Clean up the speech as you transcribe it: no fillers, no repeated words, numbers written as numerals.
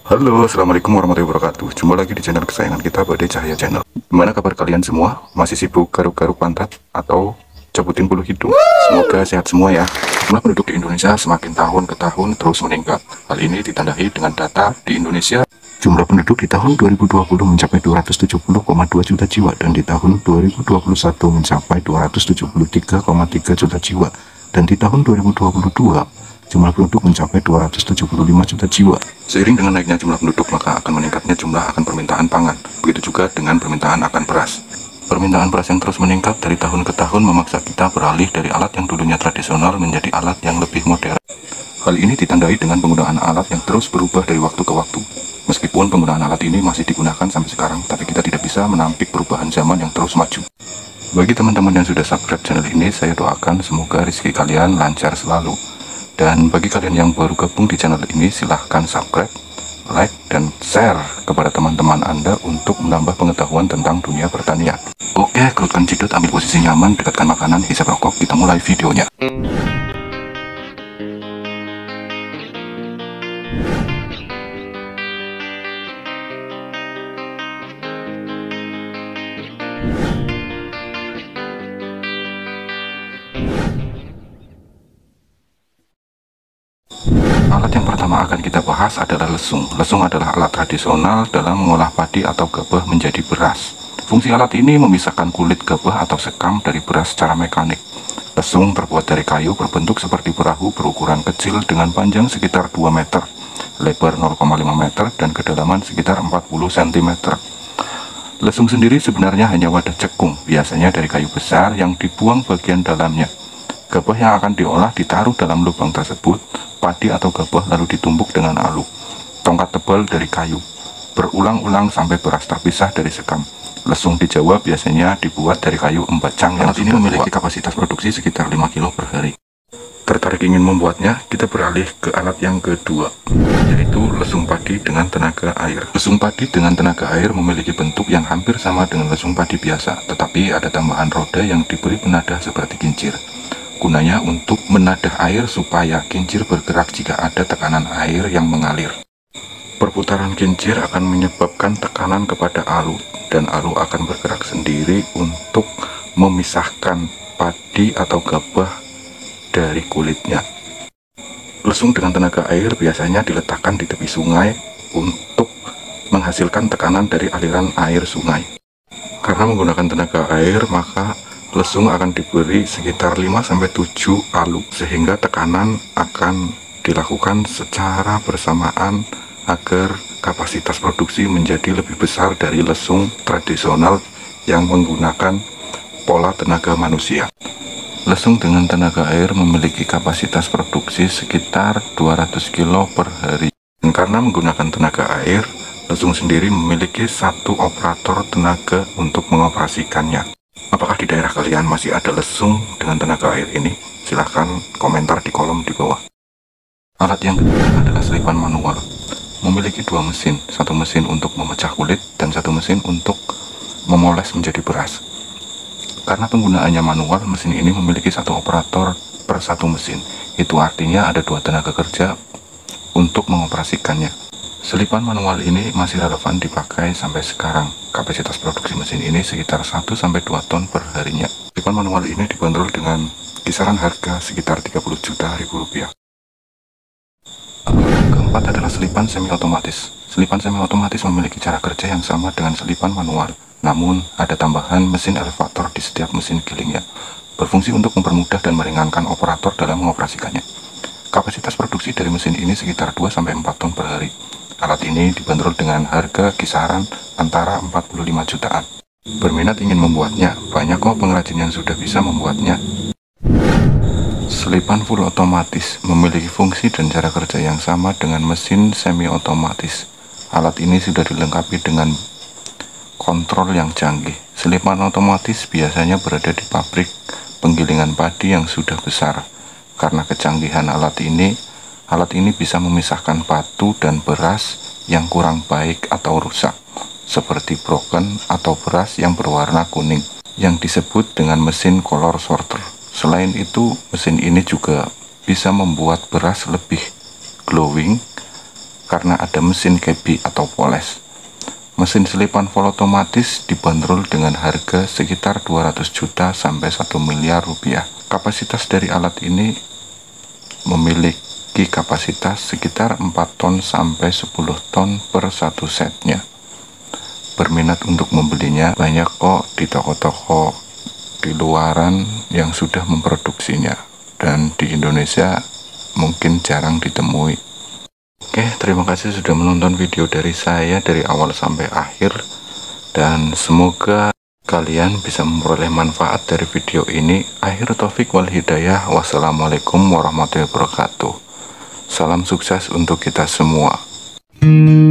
Halo, assalamualaikum warahmatullahi wabarakatuh. Jumpa lagi di channel kesayangan kita, Badai Cahaya Channel. Gimana kabar kalian semua? Masih sibuk garuk-garuk pantat atau cabutin bulu hidung? Semoga sehat semua ya. Jumlah penduduk di Indonesia semakin tahun ke tahun terus meningkat. Hal ini ditandai dengan data di Indonesia. Jumlah penduduk di tahun 2020 mencapai 270,2 juta jiwa dan di tahun 2021 mencapai 273,3 juta jiwa dan di tahun 2022 jumlah penduduk mencapai 275 juta jiwa. Seiring dengan naiknya jumlah penduduk, maka akan meningkatnya jumlah akan permintaan pangan. Begitu juga dengan permintaan akan beras. Permintaan beras yang terus meningkat dari tahun ke tahun memaksa kita beralih dari alat yang dulunya tradisional menjadi alat yang lebih modern. Hal ini ditandai dengan penggunaan alat yang terus berubah dari waktu ke waktu. Meskipun penggunaan alat ini masih digunakan sampai sekarang, tapi kita tidak bisa menampik perubahan zaman yang terus maju. Bagi teman-teman yang sudah subscribe channel ini, saya doakan semoga rezeki kalian lancar selalu. Dan bagi kalian yang baru gabung di channel ini, silahkan subscribe, like, dan share kepada teman-teman Anda untuk menambah pengetahuan tentang dunia pertanian. Oke, kerutkan cidut, ambil posisi nyaman, dekatkan makanan, hisap rokok, kita mulai videonya. Alat yang pertama akan kita bahas adalah lesung. Lesung adalah alat tradisional dalam mengolah padi atau gabah menjadi beras. Fungsi alat ini memisahkan kulit gabah atau sekam dari beras secara mekanik. Lesung terbuat dari kayu berbentuk seperti perahu berukuran kecil dengan panjang sekitar 2 meter, lebar 0,5 meter, dan kedalaman sekitar 40 cm. Lesung sendiri sebenarnya hanya wadah cekung, biasanya dari kayu besar yang dibuang bagian dalamnya. Gabah yang akan diolah ditaruh dalam lubang tersebut. Padi atau gabah lalu ditumbuk dengan alu, tongkat tebal dari kayu, berulang-ulang sampai beras terpisah dari sekam. Lesung di Jawa biasanya dibuat dari kayu embacang yang ini memiliki kapasitas produksi sekitar 5 kg per hari. Tertarik ingin membuatnya? Kita beralih ke alat yang kedua, yaitu lesung padi dengan tenaga air. Lesung padi dengan tenaga air memiliki bentuk yang hampir sama dengan lesung padi biasa, tetapi ada tambahan roda yang diberi penadah seperti kincir. Gunanya untuk menadah air supaya kincir bergerak jika ada tekanan air yang mengalir. Perputaran kincir akan menyebabkan tekanan kepada alu, dan alu akan bergerak sendiri untuk memisahkan padi atau gabah dari kulitnya. Lesung dengan tenaga air biasanya diletakkan di tepi sungai untuk menghasilkan tekanan dari aliran air sungai. Karena menggunakan tenaga air, maka lesung akan diberi sekitar 5-7 alu, sehingga tekanan akan dilakukan secara bersamaan agar kapasitas produksi menjadi lebih besar dari lesung tradisional yang menggunakan pola tenaga manusia. Lesung dengan tenaga air memiliki kapasitas produksi sekitar 200 kg per hari. Dan karena menggunakan tenaga air, lesung sendiri memiliki satu operator tenaga untuk mengoperasikannya. Apakah di daerah kalian masih ada lesung dengan tenaga air ini? Silahkan komentar di kolom di bawah. Alat yang kedua adalah selipan manual. Memiliki dua mesin, satu mesin untuk memecah kulit dan satu mesin untuk memoles menjadi beras. Karena penggunaannya manual, mesin ini memiliki satu operator per satu mesin. Itu artinya ada dua tenaga kerja untuk mengoperasikannya. Selipan manual ini masih relevan dipakai sampai sekarang. Kapasitas produksi mesin ini sekitar 1-2 ton per harinya. Selipan manual ini dibanderol dengan kisaran harga sekitar 30 juta rupiah. Yang keempat adalah selipan semi-otomatis. Selipan semi-otomatis memiliki cara kerja yang sama dengan selipan manual, namun ada tambahan mesin elevator di setiap mesin gilingnya, berfungsi untuk mempermudah dan meringankan operator dalam mengoperasikannya. Kapasitas produksi dari mesin ini sekitar 2-4 ton per hari. Alat ini dibanderol dengan harga kisaran antara 45 jutaan. Berminat ingin membuatnya? Banyak kok pengrajin yang sudah bisa membuatnya. Selipan full otomatis memiliki fungsi dan cara kerja yang sama dengan mesin semi otomatis. Alat ini sudah dilengkapi dengan kontrol yang canggih. Selipan otomatis biasanya berada di pabrik penggilingan padi yang sudah besar. Karena kecanggihan alat ini bisa memisahkan patu dan beras yang kurang baik atau rusak, seperti broken atau beras yang berwarna kuning, yang disebut dengan mesin color sorter. Selain itu, mesin ini juga bisa membuat beras lebih glowing karena ada mesin kebi atau poles. Mesin selipan vollautomatis dibanderol dengan harga sekitar 200 juta sampai 1 miliar rupiah. Kapasitas dari alat ini memiliki kapasitas sekitar 4 ton sampai 10 ton per satu setnya. Berminat untuk membelinya banyak kok di toko-toko di luaran yang sudah memproduksinya, dan di Indonesia mungkin jarang ditemui. Oke, terima kasih sudah menonton video dari saya dari awal sampai akhir, dan semoga kalian bisa memperoleh manfaat dari video ini. Akhir taufik wal hidayah. Wassalamualaikum warahmatullahi wabarakatuh. Salam sukses untuk kita semua.